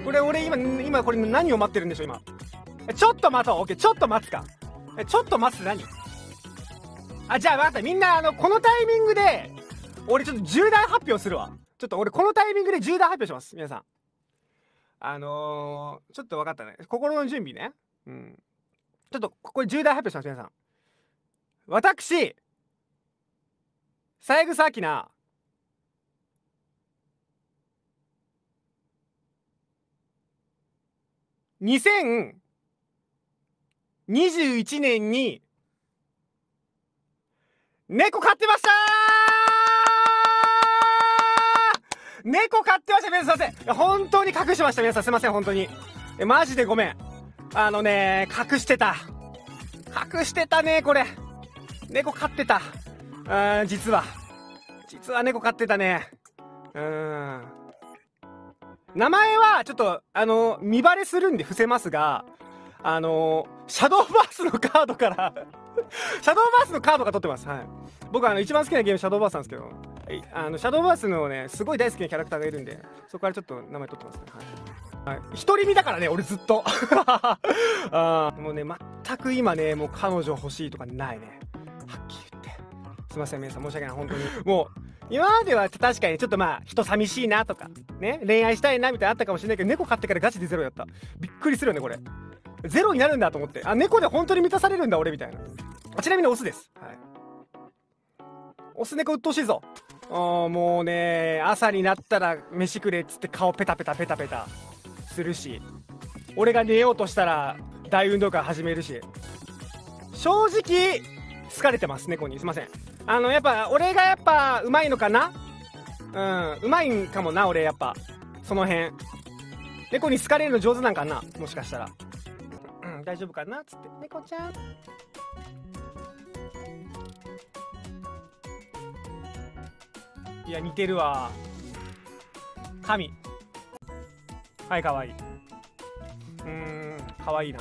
これ俺今これ何を待ってるんでしょ今。ちょっと待とう。オッケー、ちょっと待つか。ちょっと待つって何？じゃあ分かった。みんなこのタイミングで俺ちょっと重大発表するわ。ちょっと俺このタイミングで重大発表します。皆さんちょっと分かったね。心の準備ね。ちょっとこれ重大発表します。皆さん、私三枝明菜2021年に猫飼ってました。猫飼ってました。皆さんすいません。本当に隠してました。皆さんすいません。本当にマジでごめん。隠してたね。これ猫飼ってた。実は猫飼ってたね。名前はちょっと見バレするんで伏せますが、シャドーバースのカードからシャドーバースのカードが取ってます。はい、僕一番好きなゲームシャドーバースなんですけど、シャドーバースのねすごい大好きなキャラクターがいるんで、そこからちょっと名前取ってますね。はい、独り身だからね俺ずっともうね全く今ねもう彼女欲しいとかないね、はっきり言って。すいません皆さん、申し訳ない。本当にもう今までは確かにちょっと人寂しいなとかね、恋愛したいなみたいなあったかもしれないけど、猫飼ってからガチでゼロやった。びっくりするよねこれ。ゼロになるんだと思って、猫で本当に満たされるんだ俺みたいな。ちなみにオスです。はい、オス猫鬱陶しいぞ。もうね朝になったら飯くれっつって顔ペタペタするし、俺が寝ようとしたら大運動会始めるし、正直疲れてます猫に。すいません。やっぱ俺がやっぱうまいのかな。うまいんかもな俺。やっぱその辺猫に好かれるの上手なんかな、もしかしたら。大丈夫かなっつって、猫ちゃんいや似てるわ。神はい、かわいい。かわいいな。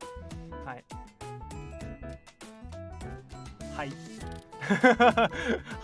はいはい